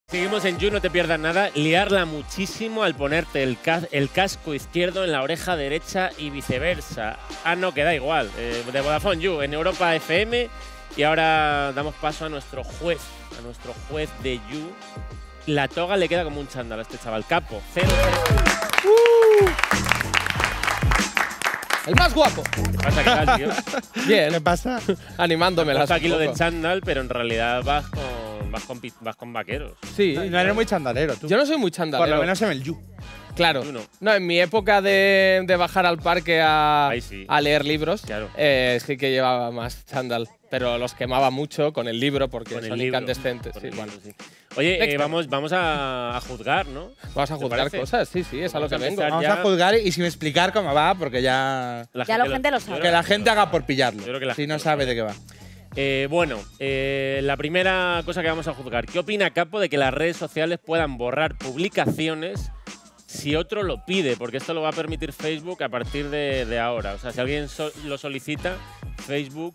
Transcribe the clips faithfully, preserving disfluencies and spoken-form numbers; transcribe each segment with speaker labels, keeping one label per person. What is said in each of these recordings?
Speaker 1: Seguimos en You, no te pierdas nada. Liarla muchísimo al ponerte el, ca el casco izquierdo en la oreja derecha y viceversa. Ah, no, que da igual. Eh, de Vodafone You, en Europa F M. Y ahora damos paso a nuestro juez, a nuestro juez de You. La toga le queda como un chándal a este chaval. Capo, cero, cero.
Speaker 2: Uh. El más guapo.
Speaker 1: ¿Qué pasa? ¿Qué tal, tío?
Speaker 2: Bien.
Speaker 3: ¿Qué pasa?
Speaker 2: Animándome las
Speaker 1: aquí lo de chándal, pero en realidad vas con, vas con, vas con vaqueros.
Speaker 2: Sí.
Speaker 3: No, no eres muy chandalero, tú.
Speaker 2: Yo no soy muy chandalero.
Speaker 3: Por lo menos en el You.
Speaker 2: Claro.
Speaker 1: Tú no.
Speaker 2: No, en mi época de, de bajar al parque a,
Speaker 1: sí.
Speaker 2: a leer libros,
Speaker 1: Claro.
Speaker 2: eh, sí que llevaba más chándal. Pero los quemaba mucho con el libro porque
Speaker 1: Con el
Speaker 2: son
Speaker 1: libro.
Speaker 2: incandescentes.
Speaker 1: Con
Speaker 2: Sí,
Speaker 1: el
Speaker 2: bueno.
Speaker 1: libro, sí. Oye, eh,
Speaker 2: Next.
Speaker 1: vamos, vamos a, a juzgar, ¿no?
Speaker 2: Vamos a
Speaker 1: ¿Te
Speaker 2: juzgar
Speaker 1: parece?
Speaker 2: cosas, sí, sí, es a lo que
Speaker 1: Vamos a
Speaker 2: vengo.
Speaker 1: empezar.
Speaker 3: Vamos
Speaker 1: ya-
Speaker 3: a juzgar y sin explicar cómo va, porque ya…
Speaker 1: La
Speaker 4: Ya la gente lo sabe.
Speaker 3: Que la gente haga por pillarlo,
Speaker 1: Yo creo que la
Speaker 3: si
Speaker 1: gente
Speaker 3: no
Speaker 1: lo
Speaker 3: sabe de qué va.
Speaker 1: Eh, bueno, eh, la primera cosa que vamos a juzgar. ¿Qué opina Capo de que las redes sociales puedan borrar publicaciones si otro lo pide? Porque esto lo va a permitir Facebook a partir de, de ahora. O sea, si alguien so lo solicita, Facebook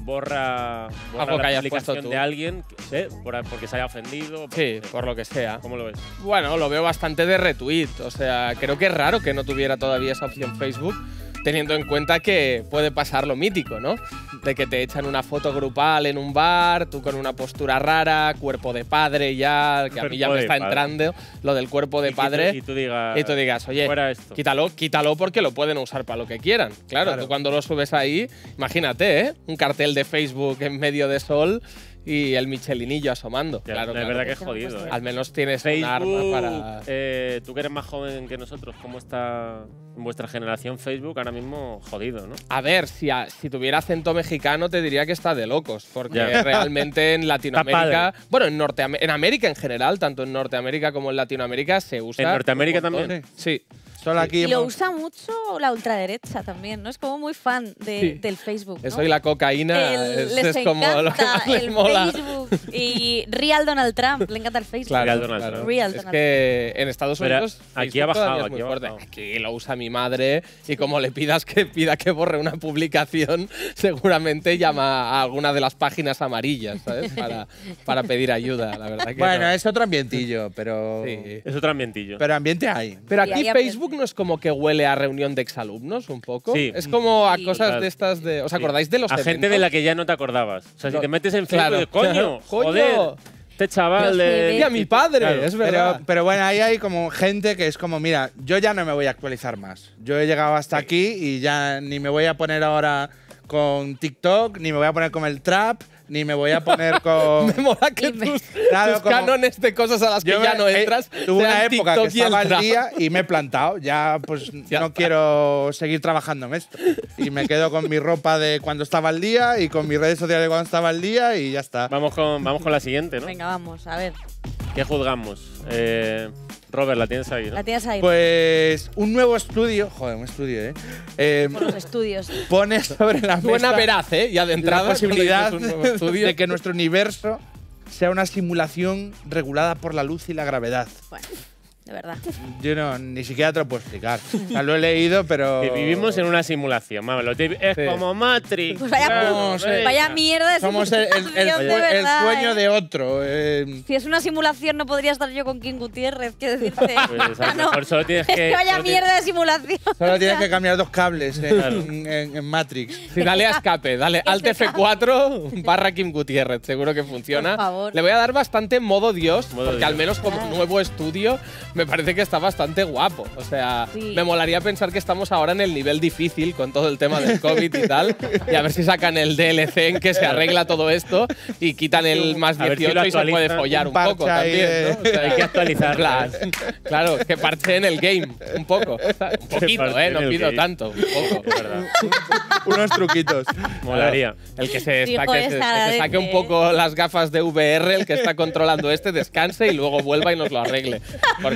Speaker 1: borra, borra
Speaker 2: Algo que
Speaker 1: la
Speaker 2: hayas
Speaker 1: publicación
Speaker 2: puesto tú.
Speaker 1: de alguien ¿eh? por, porque se haya ofendido.
Speaker 2: Sí, por lo que sea.
Speaker 1: ¿Cómo lo ves?
Speaker 2: Bueno, lo veo bastante de retweet. O sea, creo que es raro que no tuviera todavía esa opción Facebook, teniendo en cuenta que puede pasar lo mítico, ¿no? De que te echan una foto grupal en un bar, tú con una postura rara, cuerpo de padre ya, que a mí ya
Speaker 1: Cuerpo
Speaker 2: me
Speaker 1: de
Speaker 2: está
Speaker 1: padre.
Speaker 2: entrando lo del cuerpo de
Speaker 1: Y que
Speaker 2: padre.
Speaker 1: tú- Y tú digas,
Speaker 2: Y tú digas, oye,
Speaker 1: fuera esto.
Speaker 2: quítalo, quítalo porque lo pueden usar para lo que quieran. Claro,
Speaker 3: Claro.
Speaker 2: tú cuando lo subes ahí, imagínate, ¿eh? Un cartel de Facebook en medio de sol y el Michelinillo asomando.
Speaker 1: Ya,
Speaker 2: claro,
Speaker 1: es
Speaker 2: claro.
Speaker 1: verdad que es
Speaker 4: Eso no puede
Speaker 1: jodido.
Speaker 4: ser.
Speaker 1: ¿eh?
Speaker 2: Al menos tienes
Speaker 1: Facebook,
Speaker 2: un arma para…
Speaker 1: eh, tú que eres más joven que nosotros, ¿cómo está en vuestra generación Facebook ahora mismo jodido, no?
Speaker 2: A ver, si, a- si tuviera acento mexicano te diría que está de locos, porque
Speaker 1: Ya.
Speaker 2: realmente en
Speaker 1: Está
Speaker 2: Latinoamérica, bueno, en Norteam- en América en general, tanto en Norteamérica como en Latinoamérica se usa.
Speaker 1: ¿En Norteamérica
Speaker 2: un montón.
Speaker 1: también?
Speaker 2: Sí.
Speaker 3: Solo aquí
Speaker 4: Y lo
Speaker 3: hemos-
Speaker 4: usa mucho la ultraderecha también, ¿no? Es como muy fan de,
Speaker 2: Sí.
Speaker 4: del Facebook, ¿no?
Speaker 2: Eso y la cocaína
Speaker 4: El-
Speaker 2: es,
Speaker 4: les
Speaker 2: es como lo que
Speaker 4: encanta
Speaker 2: más les
Speaker 4: el
Speaker 2: mola.
Speaker 4: Facebook. Y Real Donald Trump, le encanta el Facebook.
Speaker 2: Claro,
Speaker 1: Real Donald
Speaker 2: claro.
Speaker 1: Trump.
Speaker 4: Real
Speaker 2: Es
Speaker 4: Donald
Speaker 2: que en Estados
Speaker 1: Pero
Speaker 2: Unidos
Speaker 1: aquí
Speaker 2: Facebook
Speaker 1: ha bajado,
Speaker 2: todavía es
Speaker 1: aquí
Speaker 2: muy
Speaker 1: ha
Speaker 2: fuerte.
Speaker 1: bajado.
Speaker 2: Aquí lo usa mi madre y como le pidas que pida que borre una publicación, seguramente llama a alguna de las páginas amarillas, ¿sabes? Para, para pedir ayuda, la verdad que
Speaker 3: Bueno,
Speaker 2: no.
Speaker 3: es otro ambientillo, pero…
Speaker 2: Sí.
Speaker 1: Es otro ambientillo.
Speaker 3: Pero ambiente hay.
Speaker 2: Pero
Speaker 4: Sí,
Speaker 2: aquí
Speaker 4: ahí
Speaker 2: Facebook no es como que huele a reunión de exalumnos un poco.
Speaker 1: Sí.
Speaker 2: Es como a
Speaker 4: Sí.
Speaker 2: cosas
Speaker 1: Total.
Speaker 2: de estas de. ¿Os
Speaker 1: Sí.
Speaker 2: acordáis de los
Speaker 1: A gente
Speaker 2: eventos?
Speaker 1: de la que ya no te acordabas. O sea, si
Speaker 2: No.
Speaker 1: te metes en
Speaker 2: Claro,
Speaker 1: Facebook, coño,
Speaker 2: claro.
Speaker 1: joder,
Speaker 2: Coño.
Speaker 1: este chaval
Speaker 4: Los
Speaker 1: de…
Speaker 4: bebés.
Speaker 2: Y a mi padre,
Speaker 1: Claro.
Speaker 2: es verdad.
Speaker 3: Pero, pero bueno, ahí hay como gente que es como, mira, yo ya no me voy a actualizar más. Yo he llegado hasta aquí y ya ni me voy a poner ahora con TikTok, ni me voy a poner con el trap, ni me voy a poner con…
Speaker 2: Me mola que
Speaker 4: Y me-
Speaker 2: tus,
Speaker 3: Claro,
Speaker 2: tus
Speaker 3: como-
Speaker 2: cánones de cosas a las que
Speaker 3: Yo
Speaker 2: ya
Speaker 3: me-
Speaker 2: no
Speaker 3: eh,
Speaker 2: entras.
Speaker 3: tuve una
Speaker 2: sean
Speaker 3: época que
Speaker 2: TikTok y el
Speaker 3: estaba al
Speaker 2: trap.
Speaker 3: día y me he plantado. Ya pues
Speaker 2: Ya
Speaker 3: no
Speaker 2: está.
Speaker 3: quiero seguir trabajando en esto. Y me quedo con mi ropa de cuando estaba al día y con mis redes sociales de cuando estaba al día y ya está.
Speaker 1: Vamos con, vamos con la siguiente, ¿no?
Speaker 4: Venga, vamos, a ver.
Speaker 1: ¿Qué juzgamos? Eh, Robert, la tienes ahí, ¿no?
Speaker 4: La tienes ahí.
Speaker 3: Pues un nuevo estudio, joder, un estudio, ¿eh? eh
Speaker 4: por los estudios.
Speaker 3: pone sobre la
Speaker 2: Suena
Speaker 3: mesa
Speaker 2: veraz, ¿eh? Ya de
Speaker 3: la
Speaker 2: entrada.
Speaker 3: posibilidad
Speaker 2: cuando dices un nuevo estudio.
Speaker 3: de que nuestro universo sea una simulación regulada por la luz y la gravedad.
Speaker 4: Bueno, de verdad.
Speaker 3: Yo no, ni siquiera te lo puedo explicar. O sea, lo he leído, pero…
Speaker 1: Que vivimos en una simulación, vamos, lo típico- es
Speaker 2: Sí.
Speaker 1: como Matrix.
Speaker 4: Pues vaya,
Speaker 1: claro,
Speaker 3: sí.
Speaker 1: venga.
Speaker 4: vaya mierda de
Speaker 3: Somos el, el- el
Speaker 4: simulación, de
Speaker 3: sue- el
Speaker 4: verdad,
Speaker 3: sueño
Speaker 4: ¿eh?
Speaker 3: de otro. eh.
Speaker 4: Si es una simulación, no podría estar yo con King Gutiérrez, quiero decirte.
Speaker 1: Pues a lo
Speaker 4: Ah, no.
Speaker 1: mejor solo tienes
Speaker 4: Es
Speaker 1: que…
Speaker 4: que vaya
Speaker 1: solo tienes-
Speaker 4: mierda de simulación.
Speaker 3: Solo
Speaker 4: O
Speaker 3: tienes
Speaker 4: sea,
Speaker 3: que cambiar dos cables en,
Speaker 1: Claro.
Speaker 3: en- en Matrix.
Speaker 2: Sí, dale a escape, dale Alt F cuatro barra Kim Gutiérrez, seguro que funciona.
Speaker 4: Por favor.
Speaker 2: Le voy a dar bastante modo Dios,
Speaker 1: Modo
Speaker 2: porque
Speaker 1: Dios.
Speaker 2: al menos como
Speaker 4: Claro.
Speaker 2: nuevo estudio me parece que está bastante guapo. O sea,
Speaker 4: Sí.
Speaker 2: me molaría pensar que estamos ahora en el nivel difícil con todo el tema del COVID y tal, y a ver si sacan el D L C en que se arregla todo esto y quitan el más
Speaker 1: A ver si lo
Speaker 2: dieciocho y se puede
Speaker 1: actualizan.
Speaker 2: follar
Speaker 3: Un
Speaker 2: un poco
Speaker 3: parche ahí
Speaker 2: también,
Speaker 3: de-
Speaker 2: ¿no? O sea,
Speaker 1: Hay que actualizarlo,
Speaker 2: Claro, claro, que parcheen el game un poco. Un poquito, ¿eh?
Speaker 1: parcheen
Speaker 2: No
Speaker 1: el
Speaker 2: pido
Speaker 1: game.
Speaker 2: tanto, un poco.
Speaker 1: Es verdad.
Speaker 3: Unos truquitos.
Speaker 1: Molaría.
Speaker 2: El que se,
Speaker 4: Fijo,
Speaker 2: está- que se-
Speaker 4: se
Speaker 2: que se
Speaker 4: agradece,
Speaker 2: saque un poco las gafas de V R, el que está controlando este, descanse y luego vuelva y nos lo arregle. Porque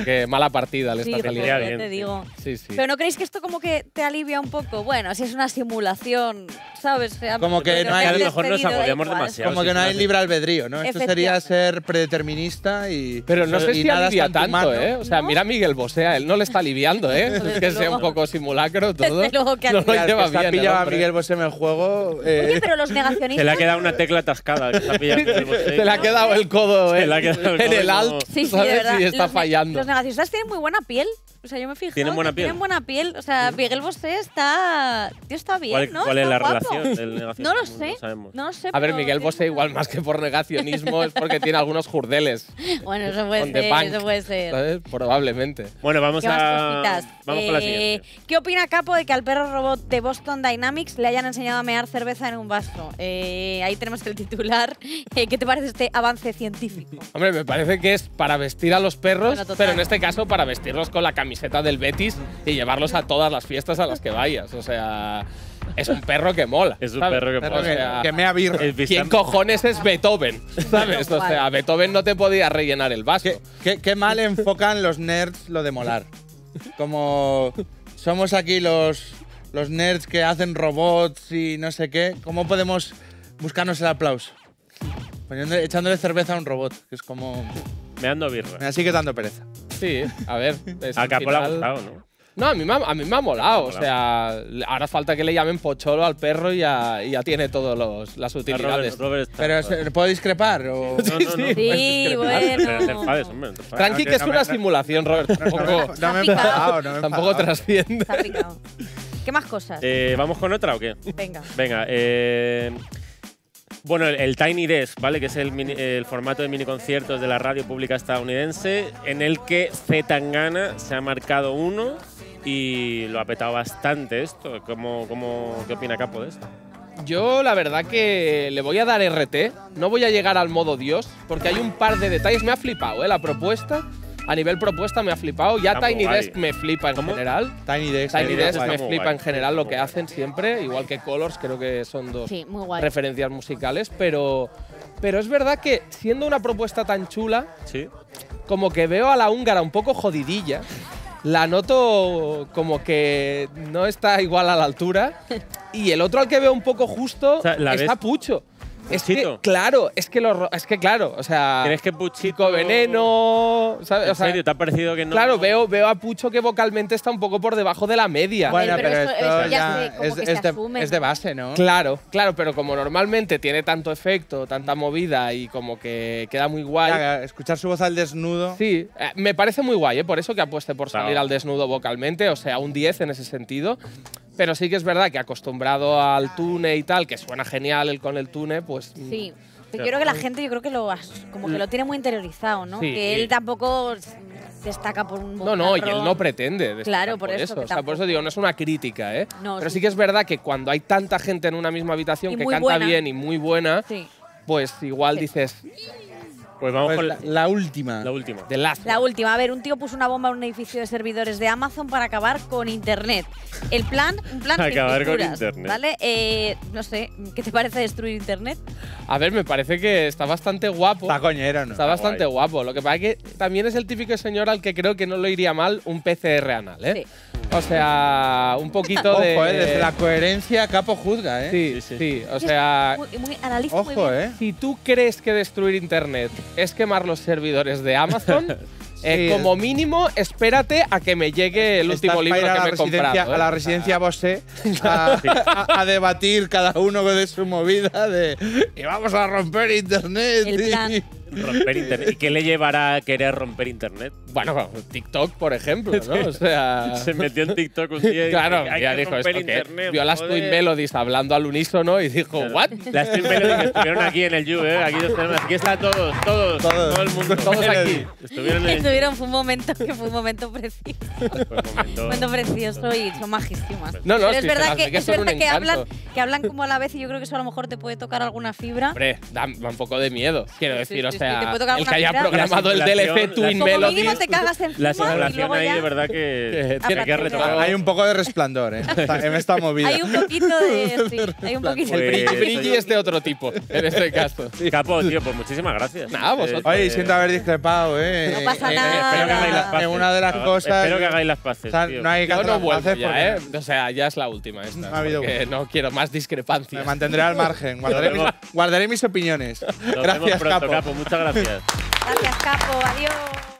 Speaker 2: porque mala partida le
Speaker 4: Sí,
Speaker 2: está
Speaker 4: joder,
Speaker 2: peleando.
Speaker 4: ya
Speaker 1: bien,
Speaker 4: te
Speaker 1: sí.
Speaker 4: digo.
Speaker 2: Sí, sí.
Speaker 4: Pero ¿no creéis que esto como que te alivia un poco? Bueno, si es una simulación, ¿sabes? O sea,
Speaker 3: Como que
Speaker 4: pero
Speaker 3: no hay-
Speaker 4: te
Speaker 3: a
Speaker 4: has
Speaker 3: lo
Speaker 1: mejor nos
Speaker 4: despedido, da
Speaker 1: agobiamos
Speaker 4: igual.
Speaker 1: demasiado.
Speaker 3: Como
Speaker 1: sí,
Speaker 3: que no
Speaker 1: sí,
Speaker 3: hay
Speaker 1: sí.
Speaker 3: libre albedrío, ¿no? Esto sería
Speaker 4: Efectivamente.
Speaker 3: ser predeterminista y.
Speaker 2: Pero no sé
Speaker 3: y
Speaker 2: si
Speaker 3: nada
Speaker 2: alivia
Speaker 3: está en tu
Speaker 2: tanto,
Speaker 3: mano.
Speaker 2: ¿eh? O sea,
Speaker 4: ¿No?
Speaker 2: mira a Miguel Bosé, a él no le está aliviando, ¿eh?
Speaker 4: Desde
Speaker 2: Es que sea un
Speaker 4: luego.
Speaker 2: poco simulacro todo.
Speaker 4: Desde luego que
Speaker 2: no lo
Speaker 4: alivia.
Speaker 3: Mira, el que
Speaker 2: lleva
Speaker 3: se ha
Speaker 2: bien. el
Speaker 3: pillado a
Speaker 2: hombre.
Speaker 3: Miguel Bosé en el juego. eh,
Speaker 4: Oye, pero los
Speaker 1: Se le ha
Speaker 4: negacionistas…
Speaker 1: quedado una tecla atascada. Que se, ha pillado el Bosé.
Speaker 2: Se le ha quedado el codo
Speaker 1: Se
Speaker 2: en,
Speaker 1: le ha quedado el
Speaker 2: en
Speaker 1: codo
Speaker 2: el
Speaker 1: y no-
Speaker 2: alt,
Speaker 4: Sí, sí,
Speaker 2: ¿sabes?
Speaker 4: de verdad.
Speaker 2: Y está
Speaker 4: los ne-
Speaker 2: fallando.
Speaker 4: Los negacionistas tienen muy buena piel. O sea, yo me he fijado
Speaker 1: ¿Tienen buena
Speaker 4: que
Speaker 1: piel?
Speaker 4: tienen buena piel. O sea, Miguel Bosé está… Tío, está bien,
Speaker 1: ¿Cuál,
Speaker 4: ¿no?
Speaker 1: cuál es
Speaker 4: Está
Speaker 1: la
Speaker 4: guapo.
Speaker 1: relación del negacionismo?
Speaker 4: No lo sé.
Speaker 1: No sabemos.
Speaker 4: No lo sé.
Speaker 2: A ver,
Speaker 4: pero
Speaker 2: Miguel
Speaker 4: tiene
Speaker 2: Bosé,
Speaker 4: buena-
Speaker 2: igual más que por negacionismo, es porque tiene algunos jurdeles.
Speaker 4: Bueno, eso puede
Speaker 2: on the
Speaker 4: ser,
Speaker 2: bank,
Speaker 4: eso puede ser.
Speaker 2: ¿sabes? Probablemente.
Speaker 1: Bueno, vamos
Speaker 4: ¿Qué más
Speaker 1: a.
Speaker 4: cositas?
Speaker 1: Vamos con la
Speaker 4: Eh,
Speaker 1: siguiente.
Speaker 4: ¿Qué opina Capo de que al perro robot de Boston Dynamics le hayan enseñado a mear cerveza en un vaso? Eh, ahí tenemos el titular. Eh, ¿Qué te parece este avance científico?
Speaker 2: Hombre, me parece que es para vestir a los perros,
Speaker 4: Bueno, total.
Speaker 2: pero en este caso para vestirlos con la camiseta del Betis y llevarlos a todas las fiestas a las que vayas. O sea, es un perro que mola.
Speaker 1: Es un
Speaker 2: ¿sabes?
Speaker 1: perro que
Speaker 3: perro
Speaker 2: O
Speaker 3: que,
Speaker 2: sea,
Speaker 3: que mea birra.
Speaker 1: El
Speaker 2: ¿quién
Speaker 1: Bistam-
Speaker 2: cojones es Beethoven? ¿Sabes? O sea, Beethoven no te podía rellenar el vaso.
Speaker 3: ¿Qué, qué, qué mal enfocan los nerds lo de molar. Como somos aquí los, los nerds que hacen robots y no sé qué, ¿cómo podemos buscarnos el aplauso? Poniendo- echándole cerveza a un robot, que es como…
Speaker 1: Me ando birra.
Speaker 3: Me sigue dando pereza.
Speaker 2: Sí, a ver. es
Speaker 1: A
Speaker 2: al
Speaker 1: Capo le ha
Speaker 2: final-
Speaker 1: gustado, ¿no?
Speaker 2: No, a mí, me ha, a mí me ha molado.
Speaker 1: Me
Speaker 2: O
Speaker 1: ha
Speaker 2: sea, ahora falta que le llamen Pocholo al perro y ya, y ya tiene todas las
Speaker 1: A
Speaker 2: utilidades.
Speaker 1: Robert, Robert está-
Speaker 3: Pero, ¿se- ¿puedo discrepar? O…
Speaker 1: No, no, no.
Speaker 2: Sí.
Speaker 4: Sí,
Speaker 1: Pero no te
Speaker 4: bueno.
Speaker 1: enfades, hombre. no te enfades.
Speaker 2: Tranqui,
Speaker 3: que
Speaker 2: que es
Speaker 3: no me-
Speaker 2: una
Speaker 3: no-
Speaker 2: simulación, Robert.
Speaker 3: No,
Speaker 2: Tampoco,
Speaker 3: me- no me he
Speaker 4: Está
Speaker 3: enfadado, no me he
Speaker 2: tampoco
Speaker 3: enfadado.
Speaker 2: trasciende.
Speaker 4: Está picado. ¿Qué más cosas?
Speaker 1: Eh, ¿Vamos con otra o qué?
Speaker 4: Venga.
Speaker 1: Venga, eh, bueno, el, el Tiny Desk, ¿vale? Que es el, mini- el formato de mini conciertos de la radio pública estadounidense, en el que Zetangana se ha marcado uno y lo ha petado bastante esto. ¿Cómo, cómo, ¿Qué opina Capo de esto?
Speaker 2: Yo, la verdad, que le voy a dar R T. No voy a llegar al modo Dios, porque hay un par de detalles. Me ha flipado, ¿eh? La propuesta. A nivel propuesta me ha flipado. Ya
Speaker 1: Está muy
Speaker 2: Tiny
Speaker 1: guay.
Speaker 2: Desk me flipa en
Speaker 1: ¿Cómo?
Speaker 2: general.
Speaker 3: Tiny Desk.
Speaker 2: Tiny
Speaker 1: Tiny
Speaker 2: Desk
Speaker 1: Desk
Speaker 2: me
Speaker 1: está muy
Speaker 2: flipa
Speaker 1: guay.
Speaker 2: en general lo
Speaker 1: Muy
Speaker 2: que
Speaker 1: guay.
Speaker 2: hacen siempre, igual que Colors, creo que son dos
Speaker 4: Sí, muy guay.
Speaker 2: referencias musicales, pero, pero es verdad que siendo una propuesta tan chula,
Speaker 1: ¿Sí?
Speaker 2: como que veo a la húngara un poco jodidilla, la noto como que no está igual a la altura, y el otro al que veo un poco justo
Speaker 1: O sea, ¿la
Speaker 2: está
Speaker 1: ves-
Speaker 2: Pucho. Es que,
Speaker 1: Puchito?
Speaker 2: claro, es que, lo, ro- es que claro, o sea,
Speaker 1: ¿Crees que Puchito…
Speaker 2: Chico Veneno, ¿sabes?
Speaker 1: ¿En
Speaker 2: O sea,
Speaker 1: serio? ¿Te ha parecido que no?
Speaker 2: claro, veo, veo a Pucho que vocalmente está un poco por debajo de la media.
Speaker 3: Bueno,
Speaker 4: Pero
Speaker 3: pero,
Speaker 4: eso-
Speaker 3: esto
Speaker 4: eso ya
Speaker 3: ya
Speaker 4: se- como
Speaker 3: es,
Speaker 4: que
Speaker 3: es
Speaker 4: se
Speaker 3: de,
Speaker 4: asume,
Speaker 3: es de
Speaker 4: ¿no?
Speaker 3: base, ¿no?
Speaker 2: Claro, claro, pero como normalmente tiene tanto efecto, tanta movida y como que queda muy guay.
Speaker 3: Ya, escuchar su voz al desnudo.
Speaker 2: Sí, eh, me parece muy guay, ¿eh? Por eso que apueste por salir
Speaker 1: Claro.
Speaker 2: al desnudo vocalmente, o sea, un diez en ese sentido. Pero sí que es verdad que acostumbrado al tune y tal, que suena genial el con el tune, pues… mm,
Speaker 4: Sí. Pero yo creo que la gente, yo creo que lo as- como que lo tiene muy interiorizado, ¿no?
Speaker 2: Sí.
Speaker 4: Que él tampoco s- destaca por un
Speaker 2: No, no, y él
Speaker 4: bozarrón.
Speaker 2: no pretende. destacar
Speaker 4: Claro, por eso, que
Speaker 2: O sea, por eso
Speaker 4: tampoco.
Speaker 2: digo, no es una crítica, ¿eh?
Speaker 4: No,
Speaker 2: Pero
Speaker 4: sí,
Speaker 2: sí que es verdad que cuando hay tanta gente en una misma habitación
Speaker 4: Y
Speaker 2: que
Speaker 4: muy
Speaker 2: canta
Speaker 4: buena.
Speaker 2: bien y muy buena,
Speaker 4: Sí.
Speaker 2: pues igual
Speaker 4: Sí.
Speaker 2: dices,
Speaker 1: Pues vamos
Speaker 3: Pues
Speaker 1: con
Speaker 3: la,
Speaker 1: la,
Speaker 3: la última.
Speaker 1: la última.
Speaker 2: de lazo.
Speaker 4: La última, a ver, un tío puso una bomba en un edificio de servidores de Amazon para acabar con Internet. El plan, un plan sin
Speaker 1: Acabar con
Speaker 4: fisuras,
Speaker 1: Internet.
Speaker 4: ¿vale? Eh, no sé, ¿qué te parece destruir Internet?
Speaker 2: A ver, me parece que está bastante guapo.
Speaker 3: Está coñero, ¿no?
Speaker 2: Está bastante
Speaker 1: guay.
Speaker 2: guapo. Lo que pasa es que también es el típico señor al que creo que no le iría mal un P C R anal, ¿eh?
Speaker 4: Sí.
Speaker 2: O sea, un poquito
Speaker 3: Ojo,
Speaker 2: de…
Speaker 3: eh, desde la coherencia Capo juzga, ¿eh?
Speaker 2: Sí,
Speaker 1: Sí,
Speaker 2: sí,
Speaker 1: sí.
Speaker 2: O sea,
Speaker 4: Muy, muy, analiza muy
Speaker 3: Ojo,
Speaker 4: bien.
Speaker 3: ¿eh?
Speaker 2: si tú crees que destruir Internet es quemar los servidores de Amazon, eh,
Speaker 3: Sí,
Speaker 2: como mínimo espérate a que me llegue el último
Speaker 3: Estás
Speaker 2: libro
Speaker 3: para ir
Speaker 2: que
Speaker 3: a
Speaker 2: me
Speaker 3: la
Speaker 2: he comprado.
Speaker 3: residencia,
Speaker 2: ¿eh?
Speaker 3: a la residencia Bosé a, a- a debatir cada uno de su movida de y vamos a romper internet.
Speaker 4: El
Speaker 3: y-
Speaker 4: plan.
Speaker 1: Romper internet. ¿Y qué le llevará a querer romper internet?
Speaker 2: Bueno, bueno, TikTok, por ejemplo, ¿no? O sea…
Speaker 1: Se metió en TikTok un día y
Speaker 2: Claro,
Speaker 1: dijo, hay
Speaker 2: ya
Speaker 1: que
Speaker 2: dijo
Speaker 1: romper
Speaker 2: esto que
Speaker 1: internet,
Speaker 2: vio las
Speaker 1: joder.
Speaker 2: Twin Melodies hablando al unísono y dijo,
Speaker 1: Claro.
Speaker 2: ¿what?
Speaker 1: Las Twin Melodies que estuvieron aquí en el You, ¿eh? Aquí, los tenemos, aquí está todos, todos,
Speaker 3: Todos.
Speaker 1: todo el mundo.
Speaker 2: Todos aquí.
Speaker 1: Estuvieron en el
Speaker 4: Estuvieron, fue un momento que fue un momento precioso.
Speaker 1: Fue un momento-
Speaker 4: Un momento precioso y son majísimas.
Speaker 2: No, no,
Speaker 4: Pero es
Speaker 2: sí, se
Speaker 4: verdad
Speaker 2: las ve
Speaker 4: que,
Speaker 2: que
Speaker 4: es
Speaker 2: son
Speaker 4: verdad
Speaker 2: un
Speaker 4: que
Speaker 2: encanto.
Speaker 4: hablan, que hablan como a la vez y yo creo que eso a lo mejor te puede tocar alguna fibra.
Speaker 2: Hombre, da, da un poco de miedo, quiero
Speaker 4: Sí,
Speaker 2: decir.
Speaker 4: sí,
Speaker 2: o
Speaker 4: sí,
Speaker 2: sea,
Speaker 4: te puede tocar
Speaker 2: el
Speaker 4: alguna
Speaker 2: que haya
Speaker 4: fibra.
Speaker 2: programado el D L C
Speaker 1: La
Speaker 2: Twin
Speaker 4: Como
Speaker 2: Melodies…
Speaker 4: mínimo te te cagas encima
Speaker 1: La
Speaker 4: y
Speaker 1: simulación
Speaker 4: luego
Speaker 1: ahí
Speaker 4: ya…
Speaker 1: de verdad que
Speaker 4: A
Speaker 1: tiene que
Speaker 4: partir de-
Speaker 1: retomar.
Speaker 3: Hay un poco de resplandor, ¿eh? En esta movida.
Speaker 4: Hay un poquito de… Sí, hay un poquito
Speaker 1: Pues-
Speaker 4: de…
Speaker 2: Brilli, brilli es de otro tipo, en este caso.
Speaker 1: Capo, tío, pues muchísimas gracias.
Speaker 2: Nada, vosotros.
Speaker 1: Eh,
Speaker 3: Oye,
Speaker 1: eh,
Speaker 3: siento haber discrepado, ¿eh?
Speaker 4: No pasa
Speaker 3: Eh,
Speaker 4: nada.
Speaker 1: Espero que hagáis las
Speaker 3: En
Speaker 1: paces.
Speaker 3: una de las
Speaker 1: Haga-
Speaker 3: cosas.
Speaker 1: Espero que hagáis las paces.
Speaker 3: O sea,
Speaker 1: tío.
Speaker 3: no hay que
Speaker 2: Yo
Speaker 3: hacer
Speaker 2: no
Speaker 3: las
Speaker 2: vuelvo
Speaker 3: paces
Speaker 2: ya,
Speaker 3: porque
Speaker 2: ¿eh? O sea, ya es la última esta.
Speaker 3: No ha habido
Speaker 2: porque
Speaker 3: vuelta.
Speaker 2: no quiero más
Speaker 3: me
Speaker 2: discrepancias.
Speaker 3: mantendré al margen. Guardaré, mis,
Speaker 1: vemos.
Speaker 3: guardaré mis opiniones.
Speaker 1: Nos vemos
Speaker 3: Gracias,
Speaker 1: pronto,
Speaker 3: Capo.
Speaker 1: Capo. Muchas gracias.
Speaker 4: Gracias, Capo. Adiós.